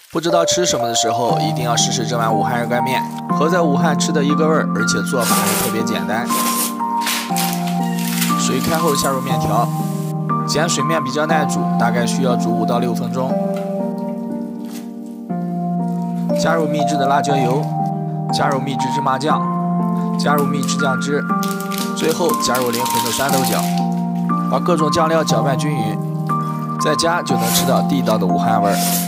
不知道吃什么的时候，一定要试试这碗武汉热干面，和在武汉吃的一个味儿，而且做法还特别简单。水开后下入面条，碱水面比较耐煮，大概需要煮5到6分钟。加入秘制的辣椒油，加入秘制芝麻酱，加入秘制酱汁，最后加入灵魂的酸豆角，把各种酱料搅拌均匀，在家就能吃到地道的武汉味儿。